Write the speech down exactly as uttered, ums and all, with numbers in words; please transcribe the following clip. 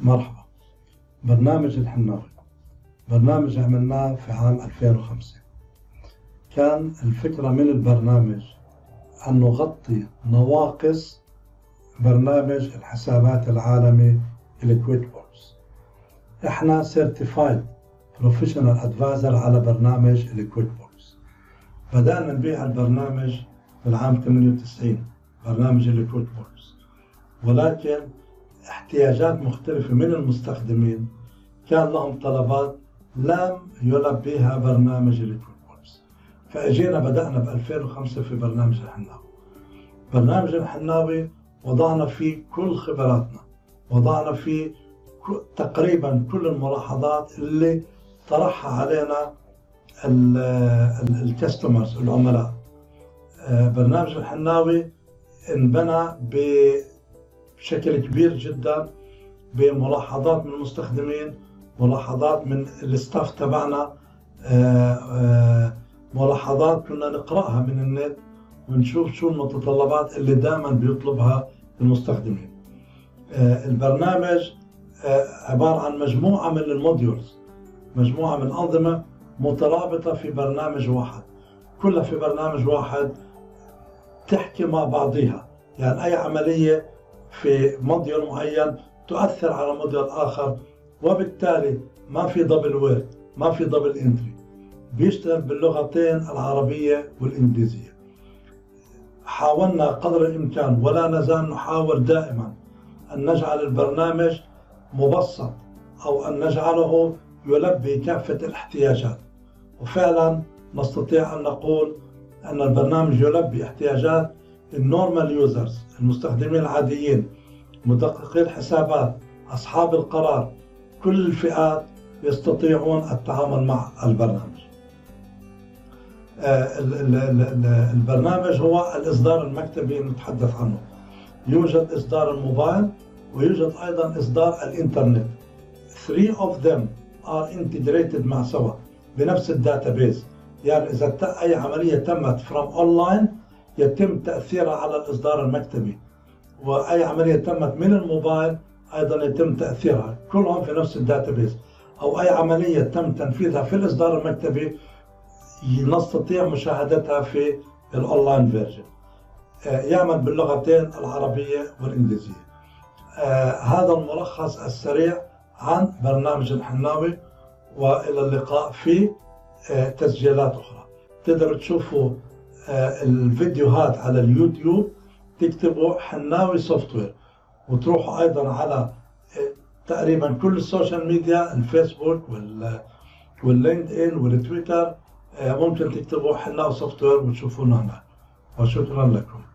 مرحبا. برنامج الحناوي برنامج عملناه في عام ألفين وخمسة. كان الفكرة من البرنامج أن نغطي نواقص برنامج الحسابات العالمي الكويك بوكس. احنا سيرتيفايد بروفيشنال ادفايزر على برنامج الكويك بوكس. بدأنا نبيع البرنامج بالعام ثمانية وتسعين، برنامج الكويك بوكس، ولكن احتياجات مختلفة من المستخدمين كان لهم طلبات لم يلبيها برنامج الكويك بوكس. فاجينا بدأنا ب ألفين وخمسة في برنامج الحناوي. برنامج الحناوي وضعنا فيه كل خبراتنا، وضعنا فيه تقريبا كل الملاحظات اللي طرحها علينا الكاستمرز العملاء. برنامج الحناوي انبنى بشكل كبير جدا بملاحظات من المستخدمين، ملاحظات من الستاف تبعنا، ملاحظات كنا نقرأها من النت ونشوف شو المتطلبات اللي دائما بيطلبها المستخدمين. البرنامج عبارة عن مجموعة من الموديولز، مجموعة من أنظمة مترابطة في برنامج واحد، كلها في برنامج واحد تحكي مع بعضها. يعني أي عملية في موديول معين تؤثر على موديول آخر، وبالتالي ما في دبل وورد، ما في دبل انتري، بيشتغل باللغتين العربية والإنجليزية. حاولنا قدر الإمكان ولا نزال نحاول دائما أن نجعل البرنامج مبسط أو أن نجعله يلبي كافة الاحتياجات، وفعلا نستطيع أن نقول أن البرنامج يلبي احتياجات النورمال يوزرز، المستخدمين العاديين، مدققي الحسابات، أصحاب القرار، كل الفئات يستطيعون التعامل مع البرنامج. البرنامج هو الإصدار المكتبي نتحدث عنه. يوجد إصدار الموبايل ويوجد أيضا إصدار الإنترنت. three of them are integrated مع سوا بنفس الداتابيز. يعني إذا أي عملية تمت from online يتم تأثيرها على الإصدار المكتبي، وأي عملية تمت من الموبايل أيضا يتم تأثيرها، كلهم في نفس الداتابيز. أو أي عملية تم تنفيذها في الإصدار المكتبي نستطيع مشاهدتها في الأونلاين فيرجن. يعمل باللغتين العربية والإنجليزية. هذا الملخص السريع عن برنامج الحناوي، وإلى اللقاء في تسجيلات أخرى. تقدروا تشوفوا الفيديوهات على اليوتيوب، تكتبوا حناوي سوفت وير، وتروحوا أيضا على تقريبا كل السوشيال ميديا، الفيسبوك واللينكد إن والتويتر، ممكن تكتبوا حناوي سوفت وير وتشوفونا هناك. وشكرا لكم.